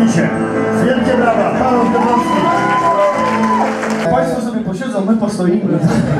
się. Wielkie brawa, Karol Dębowski. Państwo sobie posiedzą, my postoimy.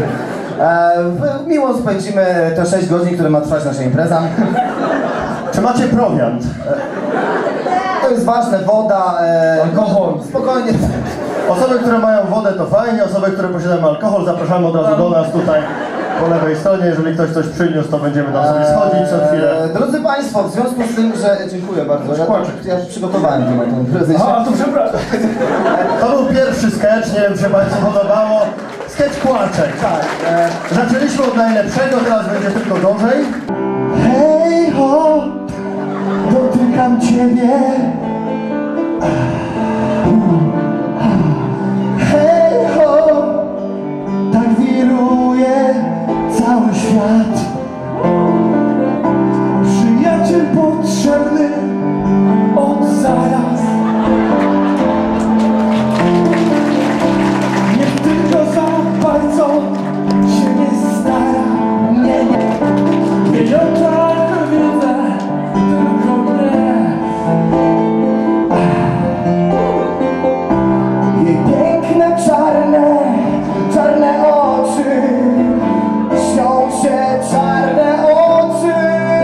Miło spędzimy te 6 godzin, które ma trwać nasza impreza. Czy macie prowiant? To jest ważne, woda, alkohol. Spokojnie. Osoby, które mają wodę, to fajnie. Osoby, które posiadają alkohol, zapraszamy od razu do nas tutaj po lewej stronie. Jeżeli ktoś coś przyniósł, to będziemy tam sobie schodzić co chwilę. Drodzy Państwo, w związku z tym, że... Dziękuję bardzo. Ja przygotowałem to na tę imprezę. A, to przepraszam. To był pierwszy sketch, nie wiem, czy Państwu podobało. Sketch Płaczek. Tak. Zaczęliśmy od najlepszego, teraz będzie tylko gorzej. Hej ho, dotykam Ciebie. Hej ho, tak wiruje cały świat. Przyjaciel potrzebny od zaraz. Niech tylko za bardzo się nie stara. Nie. Ja tak widzę, tylko mnie. Jej piękne, czarne oczy, śnią się czarne oczy.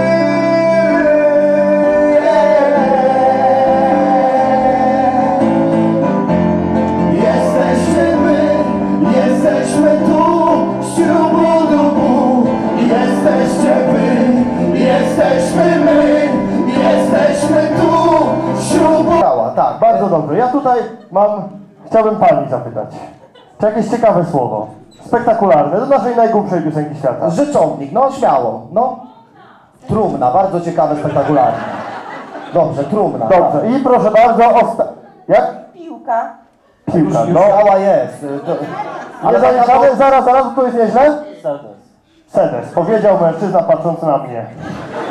Jesteśmy tu, śrubu-dubu. Jesteście wy, jesteśmy my, jesteśmy tu, śrubu... Tak, bardzo dobrze. Ja tutaj chciałbym Pani zapytać. Czy jakieś ciekawe słowo? Spektakularne, do naszej najgłupszej piosenki świata. Rzeczownik, no śmiało, no. Trumna, bardzo ciekawe, spektakularne. Dobrze, trumna. Dobrze, i proszę bardzo, jak? Piłka. Piłka, Już no. działa jest. Ale zaraz, to jest nieźle? Sedes. Powiedział mężczyzna patrząc na mnie.